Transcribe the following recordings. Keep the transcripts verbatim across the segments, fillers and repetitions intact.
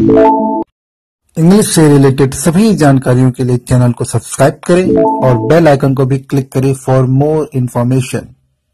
English से related सभी जानकारियों के लिए चैनल को सब्सक्राइब करें और बेल आइकन को भी क्लिक करें फॉर मोर इन्फॉर्मेशन।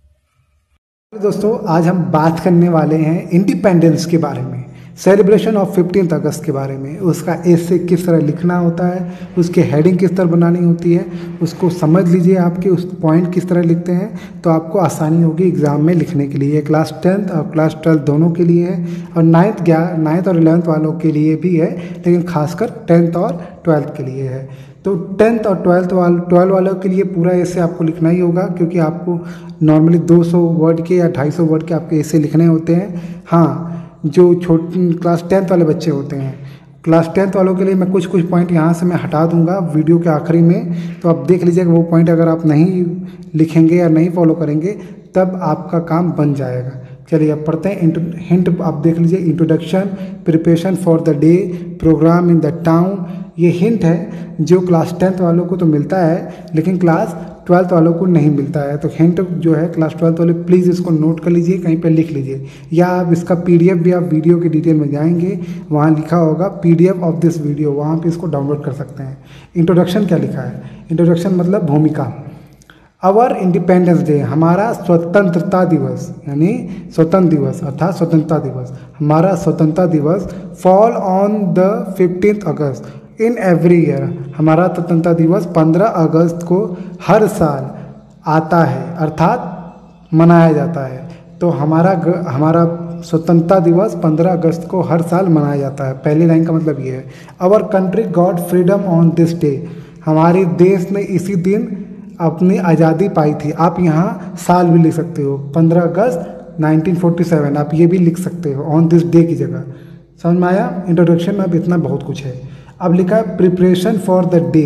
दोस्तों, आज हम बात करने वाले हैं इंडिपेंडेंस के बारे में, सेलिब्रेशन ऑफ फिफ्टीन अगस्त के बारे में। उसका एसे किस तरह लिखना होता है, उसकी हेडिंग किस तरह बनानी होती है, उसको समझ लीजिए। आपके उस पॉइंट किस तरह लिखते हैं तो आपको आसानी होगी एग्ज़ाम में लिखने के लिए। क्लास टेंथ और क्लास ट्वेल्थ दोनों के लिए है, और नाइन्थ ग्या नाइन्थ और इलेवंथ वालों के लिए भी है, लेकिन खासकर टेंथ और ट्वेल्थ के लिए है। तो टेंथ और ट्वेल्थ वाल ट्वेल्व वालों के लिए पूरा ऐसे आपको लिखना ही होगा, क्योंकि आपको नॉर्मली दो सौ वर्ड के या ढाई सौ वर्ड के आपके ऐसे लिखने होते हैं। हाँ, जो छोटे क्लास टेंथ वाले बच्चे होते हैं, क्लास टेंथ वालों के लिए मैं कुछ कुछ पॉइंट यहाँ से मैं हटा दूंगा वीडियो के आखिरी में, तो आप देख लीजिएगा वो पॉइंट अगर आप नहीं लिखेंगे या नहीं फॉलो करेंगे तब आपका काम बन जाएगा। चलिए अब पढ़ते हैं। हिंट आप देख लीजिए, introduction, preparation for the day, program in the town. ये हिंट है जो क्लास टेंथ वालों को तो मिलता है, लेकिन क्लास ट्वेल्थ वालों को नहीं मिलता है। तो हिंट जो है क्लास ट्वेल्थ वाले प्लीज़ इसको नोट कर लीजिए, कहीं पे लिख लीजिए, या आप इसका पीडीएफ भी आप वीडियो के डिटेल में जाएंगे, वहाँ लिखा होगा पीडीएफ ऑफ दिस वीडियो, वहाँ पे इसको डाउनलोड कर सकते हैं। इंट्रोडक्शन क्या लिखा है? इंट्रोडक्शन मतलब भूमिका। आवर इंडिपेंडेंस डे, हमारा स्वतंत्रता दिवस, यानी स्वतंत्र दिवस अर्थात स्वतंत्रता दिवस, हमारा स्वतंत्रता दिवस fall on the fifteenth August in every year. हमारा स्वतंत्रता दिवस पंद्रह अगस्त को हर साल आता है, अर्थात मनाया जाता है। तो हमारा हमारा स्वतंत्रता दिवस पंद्रह अगस्त को हर साल मनाया जाता है। पहली लाइन का मतलब ये है, our country got freedom on this day, हमारे देश ने इसी दिन अपनी आज़ादी पाई थी। आप यहाँ साल भी लिख सकते हो, पंद्रह अगस्त नाइनटीन फोर्टी सेवन, आप ये भी लिख सकते हो ऑन दिस डे की जगह। समझ में आया? इंट्रोडक्शन में अब इतना बहुत कुछ है। अब लिखा है प्रिपरेशन फॉर द डे।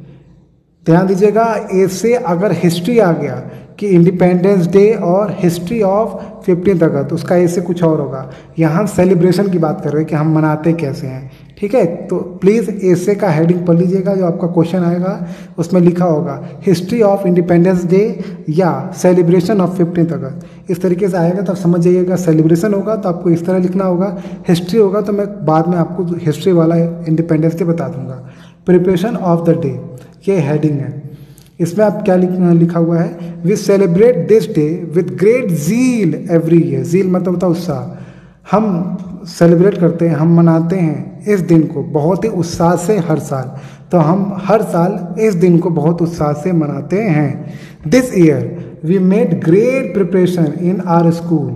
ध्यान दीजिएगा, ऐसे अगर हिस्ट्री आ गया कि इंडिपेंडेंस डे और हिस्ट्री ऑफ फिफ्टीन अगस्त, उसका ऐसे कुछ और होगा। यहाँ हम सेलिब्रेशन की बात कर रहे हैं कि हम मनाते कैसे हैं, ठीक है? तो प्लीज़ ऐसे का हेडिंग पढ़ लीजिएगा, जो आपका क्वेश्चन आएगा उसमें लिखा होगा हिस्ट्री ऑफ इंडिपेंडेंस डे या सेलिब्रेशन ऑफ फिफ्टीन अगस्त। इस तरीके से आएगा तो आप समझ जाइएगा। सेलिब्रेशन होगा तो आपको इस तरह लिखना होगा, हिस्ट्री होगा तो मैं बाद में आपको हिस्ट्री वाला इंडिपेंडेंस डे बता दूंगा। प्रिपरेशन ऑफ द डे, ये हेडिंग है। इसमें आप क्या लिखा हुआ है? We celebrate this day with great zeal every year. Zeal मतलब होता है उत्साह। हम सेलिब्रेट करते हैं, हम मनाते हैं इस दिन को बहुत ही उत्साह से हर साल। तो हम हर साल इस दिन को बहुत उत्साह से मनाते हैं। This year we made great preparation in our school.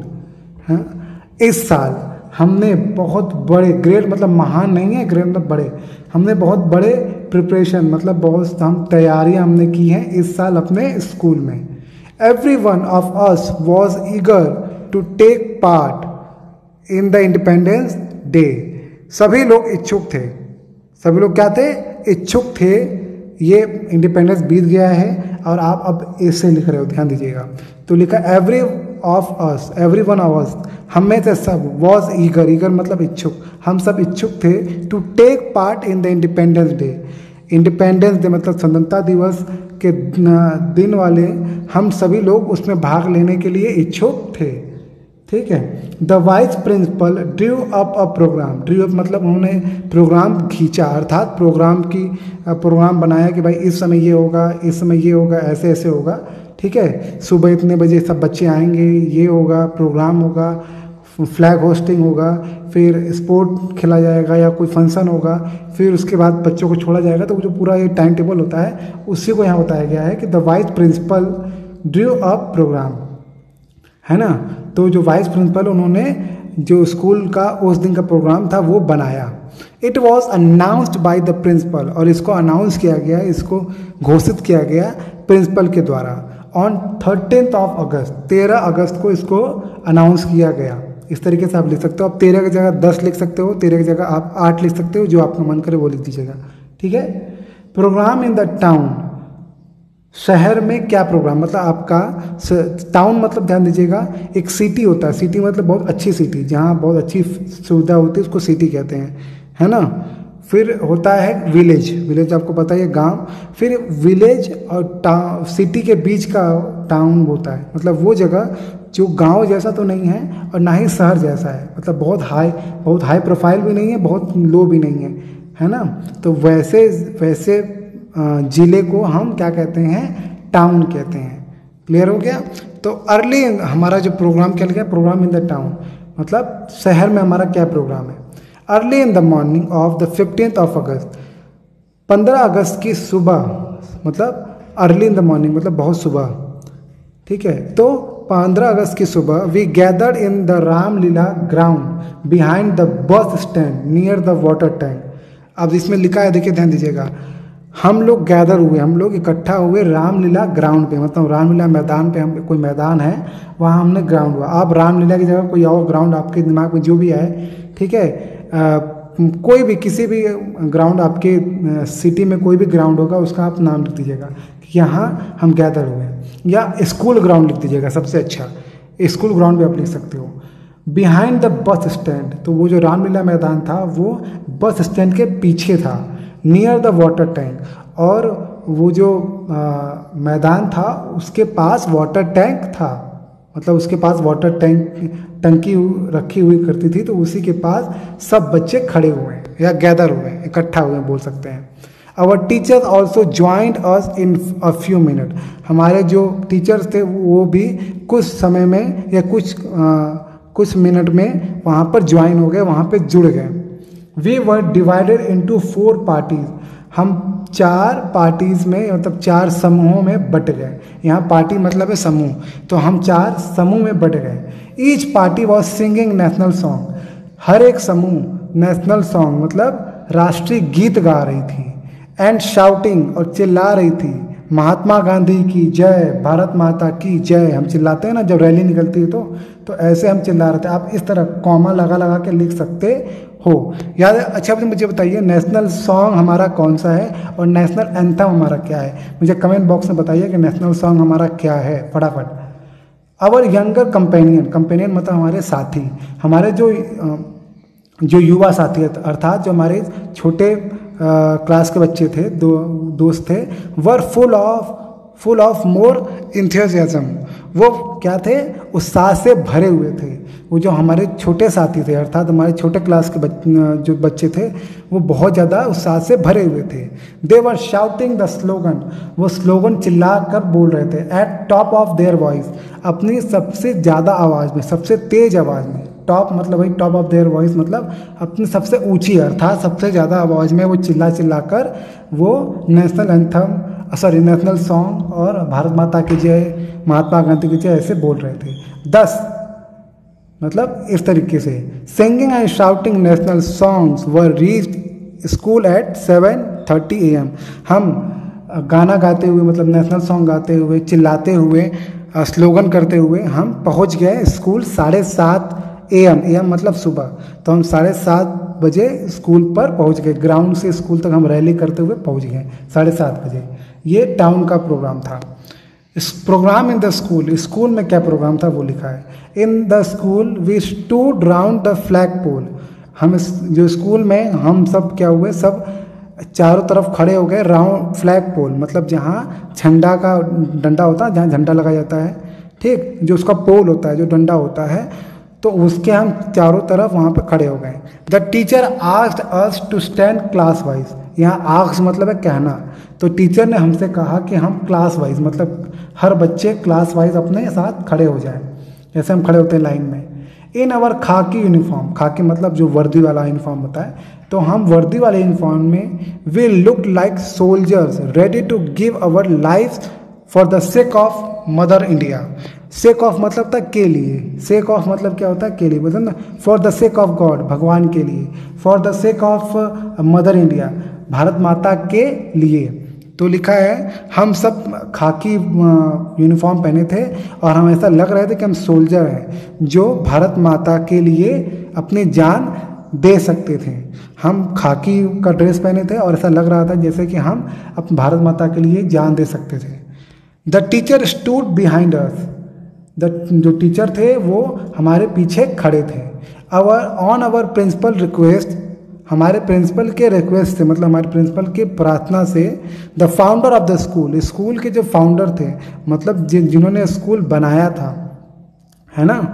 इस साल हमने बहुत बड़े, ग्रेट मतलब महान नहीं है, ग्रेट मतलब बड़े, हमने बहुत बड़े प्रिपरेशन मतलब बहुत हम तैयारियां हमने की हैं इस साल अपने स्कूल में। Every one of us was eager to take part in the independence day. सभी लोग इच्छुक थे, सभी लोग क्या थे? इच्छुक थे। ये इंडिपेंडेंस बीत गया है और आप अब ऐसे लिख रहे हो, ध्यान दीजिएगा। तो लिखा every of us, every one of us, हम में से सब, वॉज ईगर, ईगर मतलब इच्छुक, हम सब इच्छुक थे to take part in the independence day. Independence day मतलब स्वतंत्रता दिवस के दिन वाले हम सभी लोग उसमें भाग लेने के लिए इच्छुक थे, ठीक है? The vice principal drew up a program, drew up मतलब उन्होंने प्रोग्राम खींचा, अर्थात प्रोग्राम की प्रोग्राम बनाया कि भाई इस समय ये होगा, इस समय ये होगा, ऐसे ऐसे होगा, ठीक है? सुबह इतने बजे सब बच्चे आएंगे, ये होगा, प्रोग्राम होगा, फ्लैग होस्टिंग होगा, फिर स्पोर्ट खेला जाएगा या कोई फंक्शन होगा, फिर उसके बाद बच्चों को छोड़ा जाएगा। तो जो पूरा ये टाइम टेबल होता है उसी को यहाँ बताया गया है कि the vice principal drew up program, है ना? तो जो वाइस प्रिंसिपल उन्होंने जो स्कूल का उस दिन का प्रोग्राम था वो बनाया। It was announced by the principal, और इसको अनाउंस किया गया, इसको घोषित किया गया प्रिंसिपल के द्वारा। ऑन थर्टीन्थ ऑफ अगस्त, तेरह अगस्त को इसको अनाउंस किया गया। इस तरीके से आप लिख सकते हो। आप तेरह की जगह दस लिख सकते हो, तेरह की जगह आप आठ लिख सकते हो, जो आपका मन करे वो लिख दीजिएगा, ठीक है? प्रोग्राम इन द टाउन, शहर में क्या प्रोग्राम मतलब आपका टाउन मतलब ध्यान दीजिएगा एक सिटी होता है। सिटी मतलब बहुत अच्छी सिटी, जहाँ बहुत अच्छी सुविधा होती है उसको सिटी कहते हैं, है ना? फिर होता है विलेज, विलेज आपको पता है गांव, फिर विलेज और टाउन सिटी के बीच का टाउन होता है, मतलब वो जगह जो गांव जैसा तो नहीं है और ना ही शहर जैसा है, मतलब बहुत हाई बहुत हाई प्रोफाइल भी नहीं है, बहुत लो भी नहीं है, है ना। तो वैसे वैसे ज़िले को हम क्या कहते हैं, टाउन कहते हैं। क्लियर हो गया। तो अर्ली हमारा जो प्रोग्राम क्या लिखा है, प्रोग्राम इन द टाउन, मतलब शहर में हमारा क्या प्रोग्राम है। Early in the morning of the fifteenth of August, पंद्रह अगस्त की सुबह, मतलब अर्ली इन द मॉर्निंग मतलब बहुत सुबह, ठीक है। तो पंद्रह अगस्त की सुबह we gathered in the Ramlila ground behind the bus stand near the water tank. अब इसमें लिखा है, देखिए ध्यान दीजिएगा, हम लोग गैदर हुए, हम लोग इकट्ठा हुए रामलीला ग्राउंड पे, मतलब रामलीला मैदान पे, हम कोई मैदान है वहाँ हमने ग्राउंड हुआ। आप रामलीला की जगह कोई और ग्राउंड आपके दिमाग में जो भी आए, ठीक है, आ, कोई भी किसी भी ग्राउंड आपके सिटी में कोई भी ग्राउंड होगा उसका आप नाम लिख दीजिएगा कि यहाँ हम गैदर हुए, या स्कूल ग्राउंड लिख दीजिएगा, सबसे अच्छा स्कूल ग्राउंड भी आप लिख सकते हो। बिहाइंड द बस स्टैंड, तो वो जो रामलीला मैदान था वो बस स्टैंड के पीछे था। नियर द वाटर टैंक, और वो जो आ, मैदान था उसके पास वाटर टैंक था, मतलब उसके पास वाटर टैंक टंकी रखी हुई करती थी, तो उसी के पास सब बच्चे खड़े हुए हैं या गैदर हुए हैं, इकट्ठा हुए हैं बोल सकते हैं। Our teachers also joined us in a few minute, हमारे जो टीचर्स थे वो भी कुछ समय में या कुछ आ, कुछ मिनट में वहाँ पर ज्वाइन हो गए, वहाँ पे जुड़ गए। We were divided into four parties, हम चार पार्टीज में मतलब चार समूहों में बट गए। यहाँ पार्टी मतलब है समूह, तो हम चार समूह में बट गए। Each party was singing national song, हर एक समूह नेशनल सॉन्ग मतलब राष्ट्रीय गीत गा रही थी। एंड शाउटिंग, और चिल्ला रही थी, महात्मा गांधी की जय, भारत माता की जय। हम चिल्लाते हैं ना जब रैली निकलती है, तो तो ऐसे हम चिल्ला रहे थे। आप इस तरह कॉमा लगा लगा के लिख सकते हो। याद है? अच्छा मुझे बताइए नेशनल सॉन्ग हमारा कौन सा है और नेशनल एंथम हमारा क्या है, मुझे कमेंट बॉक्स में बताइए कि नेशनल सॉन्ग हमारा क्या है फटाफट। आवर यंगर कंपेनियन, कंपेनियन मतलब हमारे साथी, हमारे जो जो युवा साथी अर्थात जो हमारे छोटे क्लास के बच्चे थे, दो दोस्त थे, were full of full of more enthusiasm, वो क्या थे, उत्साह से भरे हुए थे। वो जो हमारे छोटे साथी थे अर्थात हमारे छोटे क्लास के बच, जो बच्चे थे वो बहुत ज़्यादा उत्साह से भरे हुए थे। They were shouting the slogan, वो स्लोगन चिल्ला कर बोल रहे थे। At top of their voice, अपनी सबसे ज़्यादा आवाज़ में, सबसे तेज आवाज़ में। टॉप मतलब भाई टॉप ऑफ देयर वॉइस मतलब अपनी सबसे ऊंची अर्थात सबसे ज़्यादा आवाज़ में वो चिल्ला चिल्ला कर वो national anthem sorry national song और भारत माता की जय, महात्मा गांधी की जय ऐसे बोल रहे थे। दस मतलब इस तरीके से singing and shouting national songs were reached school at seven thirty A M. हम गाना गाते हुए मतलब नेशनल सॉन्ग गाते हुए, चिल्लाते हुए, स्लोगन करते हुए हम पहुंच गए स्कूल साढ़े सात ए एम। ए एम मतलब सुबह, तो हम साढ़े सात बजे स्कूल पर पहुंच गए। ग्राउंड से स्कूल तक हम रैली करते हुए पहुंच गए साढ़े सात बजे। ये टाउन का प्रोग्राम था। इस program in the school, school में क्या प्रोग्राम था वो लिखा है। In the school we stood round the flag pole, हम जो स्कूल में हम सब क्या हुए, सब चारों तरफ खड़े हो गए राउंड फ्लैग पोल मतलब जहाँ झंडा का डंडा होता है, जहाँ झंडा लगाया जाता है, ठीक, जो उसका पोल होता है, जो डंडा होता है, तो उसके हम चारों तरफ वहाँ पे खड़े हो गए। The teacher asked us to stand class wise, यहाँ आस्क मतलब है कहना, तो टीचर ने हमसे कहा कि हम क्लास वाइज मतलब हर बच्चे क्लास वाइज अपने साथ खड़े हो जाएं, जैसे हम खड़े होते हैं लाइन में। इन अवर खाकी यूनिफॉर्म, खाकी मतलब जो वर्दी वाला यूनिफॉर्म होता है, तो हम वर्दी वाले यूनिफॉर्म में we look like soldiers ready to give our life for the sake of mother India. Sake of मतलब था के लिए, सेक ऑफ मतलब क्या होता है के लिए, मतलब ना for the sake of god भगवान के लिए, for the sake of mother India Bharat Mata के लिए। तो लिखा है हम सब खाकी यूनिफॉर्म पहने थे और हम ऐसा लग रहे थे कि हम सोल्जर हैं जो भारत माता के लिए अपनी जान दे सकते थे। हम खाकी का ड्रेस पहने थे और ऐसा लग रहा था जैसे कि हम अपनी भारत माता के लिए जान दे सकते थे। The teacher stood behind us, the जो टीचर थे वो हमारे पीछे खड़े थे। Our on our principal request, हमारे प्रिंसिपल के रिक्वेस्ट से, मतलब हमारे प्रिंसिपल के प्रार्थना से, the founder of the school, school के जो फाउंडर थे, मतलब जिन जिन्होंने स्कूल बनाया था, है ना,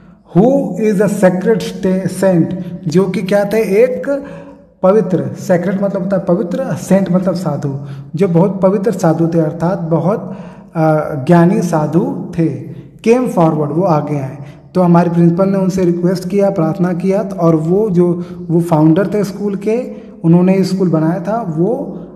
who is a sacred saint, जो कि क्या थे, एक पवित्र, सेक्रेड मतलब होता है पवित्र, सेंट मतलब साधु, जो बहुत पवित्र साधु थे, अर्थात बहुत ज्ञानी साधु थे, केम फॉरवर्ड, वो आगे आए। तो हमारे प्रिंसिपल ने उनसे रिक्वेस्ट किया, प्रार्थना किया, और वो जो वो फाउंडर थे स्कूल के, उन्होंने स्कूल बनाया था, वो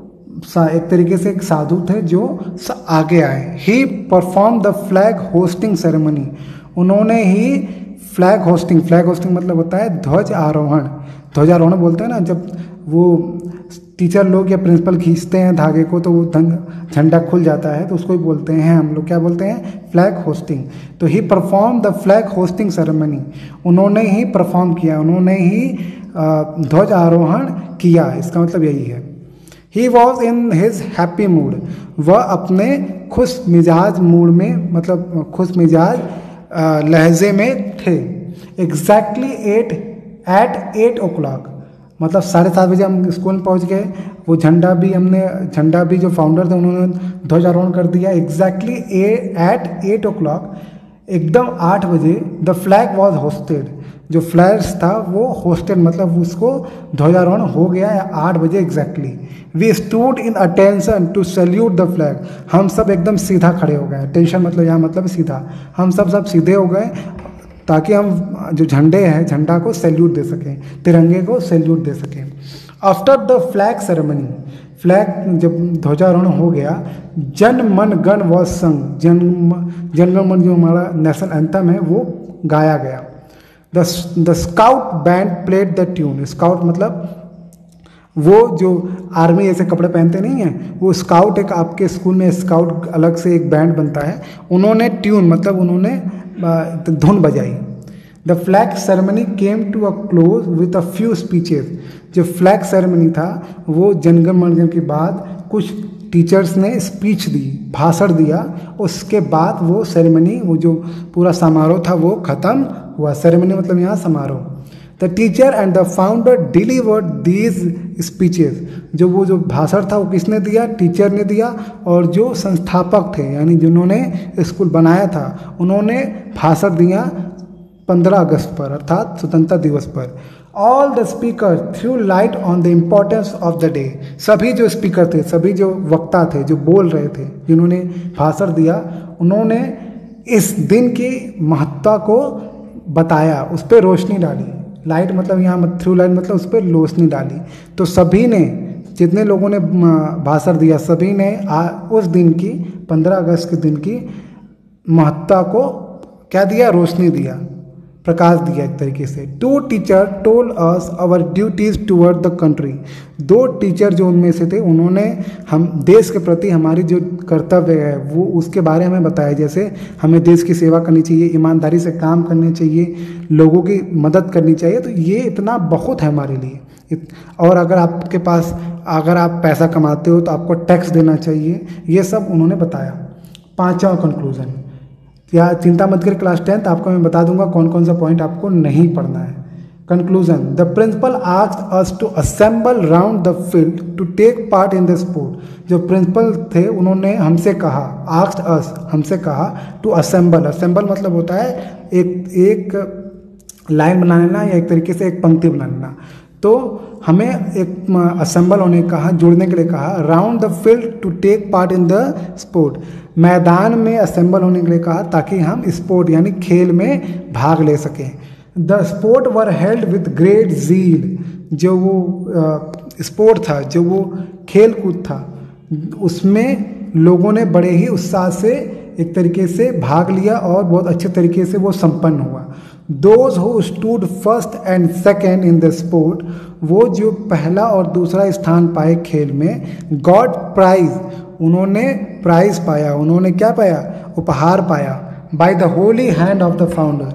एक तरीके से एक साधु थे जो आगे आए। He perform the flag hoisting ceremony, उन्होंने ही फ्लैग होस्टिंग, फ्लैग होस्टिंग मतलब होता है ध्वज आरोहण, ध्वजारोहण बोलते हैं ना, जब वो टीचर लोग या प्रिंसिपल खींचते हैं धागे को तो वो झंडा खुल जाता है, तो उसको ही बोलते हैं हम लोग, क्या बोलते हैं, फ्लैग होस्टिंग। तो he perform the flag hoisting ceremony, उन्होंने ही परफॉर्म किया, उन्होंने ही ध्वज आरोहण किया, इसका मतलब यही है। He was in his happy mood, वह अपने खुश मिजाज मूड में, मतलब खुश मिजाज लहजे में थे। Exactly at at eight o'clock, मतलब साढ़े सात बजे हम स्कूल में पहुंच गए। वो झंडा भी हमने, झंडा भी जो फाउंडर थे उन्होंने ध्वजारोहण कर दिया। Exactly at eight o'clock, एकदम आठ बजे, द फ्लैग वॉज होस्टेड, जो फ्लैग्स था वो होस्टेड मतलब उसको ध्वजारोहण हो गया है आठ बजे exactly. We stood in attention to salute the flag, हम सब एकदम सीधा खड़े हो गए। टेंशन मतलब यहाँ मतलब सीधा, हम सब सब सीधे हो गए ताकि हम जो झंडे हैं, झंडा को सैल्यूट दे सकें, तिरंगे को सैल्यूट दे सकें। After the flag ceremony, flag जब ध्वजारोहण हो गया, जन मन गण वॉज संग, जन जनगण मन जो हमारा नेशनल एंथम है वो गाया गया। The the scout band played the tune, scout मतलब वो जो आर्मी ऐसे कपड़े पहनते नहीं हैं, वो स्काउट, एक आपके स्कूल में स्काउट अलग से एक बैंड बनता है, उन्होंने ट्यून मतलब उन्होंने धुन बजाई। The flag ceremony came to a close with a few speeches, जो फ्लैग सेरेमनी था वो जनगण मन के बाद कुछ टीचर्स ने स्पीच दी, भाषण दिया, उसके बाद वो सेरेमनी, वो जो पूरा समारोह था वो खत्म हुआ। सेरेमनी मतलब यहाँ समारोह। The teacher and the founder delivered these speeches, जो वो जो भाषण था वो किसने दिया, टीचर ने दिया, और जो संस्थापक थे यानी जिन्होंने स्कूल बनाया था उन्होंने भाषण दिया पंद्रह अगस्त पर, अर्थात स्वतंत्रता दिवस पर। All the speaker threw light on the importance of the day, सभी जो स्पीकर थे, सभी जो वक्ता थे, जो बोल रहे थे, जिन्होंने भाषण दिया, उन्होंने इस दिन की महत्ता को बताया, उस पर रोशनी डाली। लाइट मतलब यहाँ थ्रू लाइट मतलब उस पर रोशनी डाली। तो सभी ने, जितने लोगों ने भाषण दिया, सभी ने आ, उस दिन की, पंद्रह अगस्त के दिन की महत्ता को क्या दिया, रोशनी दिया, प्रकाश दिया एक तरीके से। Two teacher told us our duties toward the country, दो टीचर जो उनमें से थे उन्होंने हम देश के प्रति हमारी जो कर्तव्य है वो उसके बारे में बताया, जैसे हमें देश की सेवा करनी चाहिए, ईमानदारी से काम करने चाहिए, लोगों की मदद करनी चाहिए। तो ये इतना बहुत है हमारे लिए। और अगर आपके पास, अगर आप पैसा कमाते हो तो आपको टैक्स देना चाहिए, ये सब उन्होंने बताया। पाँचवा कंक्लूजन, या चिंता मत करिए क्लास टेंथ, आपको मैं बता दूंगा कौन कौन सा पॉइंट आपको नहीं पढ़ना है। Conclusion, the principal asked us to assemble round the field to take part in the sport, जो प्रिंसिपल थे उन्होंने हमसे कहा, आस्क्ड अस हमसे कहा, टू असेंबल, असेंबल मतलब होता है एक एक लाइन बना लेना या एक तरीके से एक पंक्ति बना लेना। तो हमें एक असेंबल होने कहा, जुड़ने के लिए कहा। Round the field to take part in the sport, मैदान में असेंबल होने के लिए कहा ताकि हम स्पोर्ट यानी खेल में भाग ले सकें। The sport were held with great zeal, जो वो स्पोर्ट था, जो वो खेल कूद था, उसमें लोगों ने बड़े ही उत्साह से एक तरीके से भाग लिया और बहुत अच्छे तरीके से वो संपन्न हुआ। Those who stood first and second in the sport, वो जो पहला और दूसरा स्थान पाए खेल में, got prize, उन्होंने प्राइज पाया, उन्होंने क्या पाया, उपहार पाया। by the holy hand of the founder,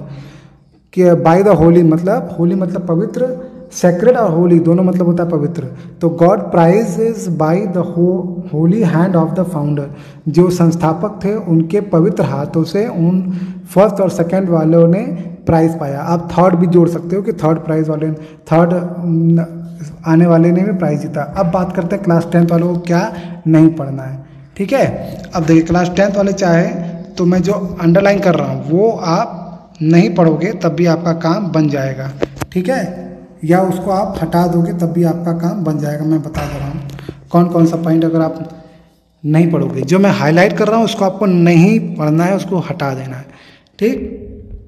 कि by the holy मतलब, होली मतलब पवित्र, सेक्रेड और होली दोनों मतलब होता है पवित्र। तो god prize is by the holy hand of the founder, जो संस्थापक थे उनके पवित्र हाथों से उन फर्स्ट और सेकंड वालों ने प्राइज पाया। आप थर्ड भी जोड़ सकते हो कि थर्ड प्राइज वाले, थर्ड आने वाले ने भी प्राइज़ जीता। अब बात करते हैं क्लास टेंथ वालों को क्या नहीं पढ़ना है। ठीक है, अब देखिए क्लास टेंथ वाले चाहे तो मैं जो अंडरलाइन कर रहा हूँ वो आप नहीं पढ़ोगे तब भी आपका काम बन जाएगा। ठीक है, या उसको आप हटा दोगे तब भी आपका काम बन जाएगा। मैं बता दे रहा हूँ कौन कौन सा पॉइंट अगर आप नहीं पढ़ोगे। जो मैं हाईलाइट कर रहा हूँ उसको आपको नहीं पढ़ना है, उसको हटा देना है। ठीक,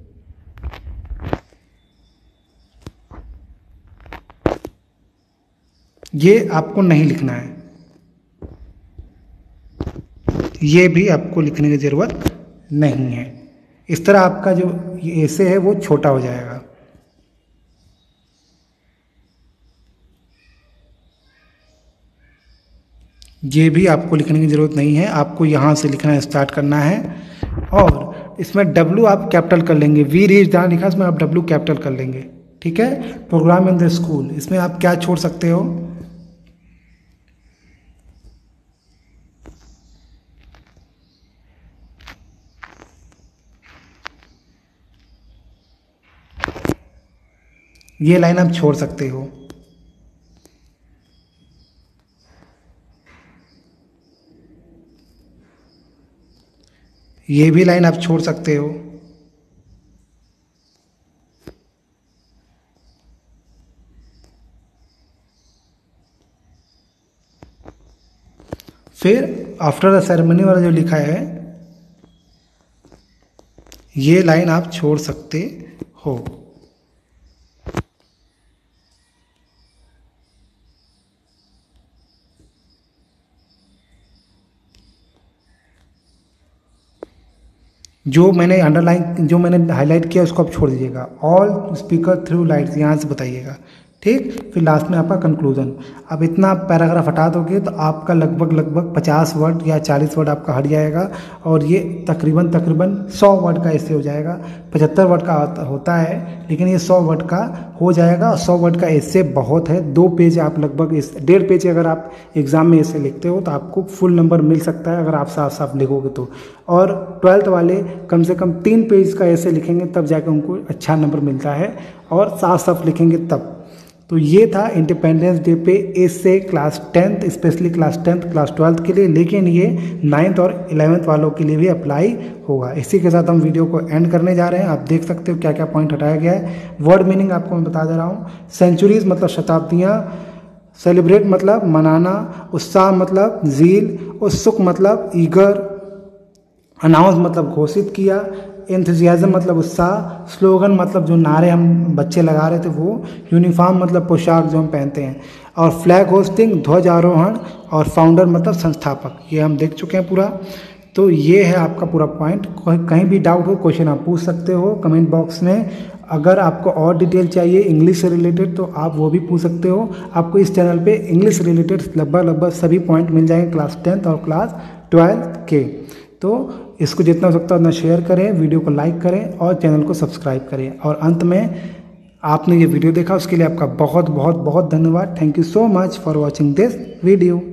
ये आपको नहीं लिखना है, ये भी आपको लिखने की ज़रूरत नहीं है। इस तरह आपका जो ये ऐसे है वो छोटा हो जाएगा। ये भी आपको लिखने की ज़रूरत नहीं है, आपको यहाँ से लिखना स्टार्ट करना है। और इसमें W आप कैपिटल कर लेंगे, वी रीच जहाँ लिखा इसमें आप W कैपिटल कर लेंगे। ठीक है, प्रोग्राम इन द स्कूल, इसमें आप क्या छोड़ सकते हो, ये लाइन आप छोड़ सकते हो। ये भी लाइन आप छोड़ सकते हो। फिर आफ्टर द सेरेमनी वाला जो लिखा है ये लाइन आप छोड़ सकते हो। जो मैंने अंडरलाइन जो मैंने हाईलाइट किया उसको आप छोड़ दीजिएगा। ऑल स्पीकर थ्रू लाइट्स यहाँ से बताइएगा। ठीक, फिर लास्ट में आपका कंक्लूजन। अब इतना पैराग्राफ हटा दोगे तो आपका लगभग लगभग पचास वर्ड या चालीस वर्ड आपका हट जाएगा और ये तकरीबन तकरीबन सौ वर्ड का ऐसे हो जाएगा। पचहत्तर वर्ड का होता है लेकिन ये सौ वर्ड का हो जाएगा। सौ वर्ड का ऐसे बहुत है, दो पेज आप लगभग इस डेढ़ पेज अगर आप एग्ज़ाम में ऐसे लिखते हो तो आपको फुल नंबर मिल सकता है अगर आप साफ साफ लिखोगे तो। और ट्वेल्थ वाले कम से कम तीन पेज का ऐसे लिखेंगे तब जाकर उनको अच्छा नंबर मिलता है, और साफ साफ लिखेंगे तब। तो ये था इंडिपेंडेंस डे पे ऐसे class tenth, specially class tenth class twelfth के लिए, लेकिन ये नाइन्थ और इलेवेंथ वालों के लिए भी अप्लाई होगा। इसी के साथ हम वीडियो को एंड करने जा रहे हैं। आप देख सकते हो क्या क्या पॉइंट हटाया गया है। वर्ड मीनिंग आपको मैं बता दे रहा हूँ। सेंचुरीज मतलब शताब्दियाँ, सेलिब्रेट मतलब मनाना, उत्साह मतलब जील, उत्सुक मतलब ईगर, अनाउंस मतलब घोषित किया, एंथुजियाज्म मतलब उत्साह, स्लोगन मतलब जो नारे हम बच्चे लगा रहे थे वो, यूनिफॉर्म मतलब पोशाक जो हम पहनते हैं, और फ्लैग होस्टिंग ध्वजारोहण, और फाउंडर मतलब संस्थापक। ये हम देख चुके हैं पूरा। तो ये है आपका पूरा पॉइंट। कहीं भी डाउट हो क्वेश्चन आप पूछ सकते हो कमेंट बॉक्स में। अगर आपको और डिटेल चाहिए इंग्लिश से रिलेटेड तो आप वो भी पूछ सकते हो। आपको इस चैनल पे इंग्लिश रिलेटेड लगभग लगभग सभी पॉइंट मिल जाएंगे क्लास टेंथ और क्लास ट्वेल्थ के। तो इसको जितना हो सकता है उतना शेयर करें, वीडियो को लाइक करें और चैनल को सब्सक्राइब करें। और अंत में आपने ये वीडियो देखा उसके लिए आपका बहुत बहुत बहुत धन्यवाद। Thank you so much for watching this video.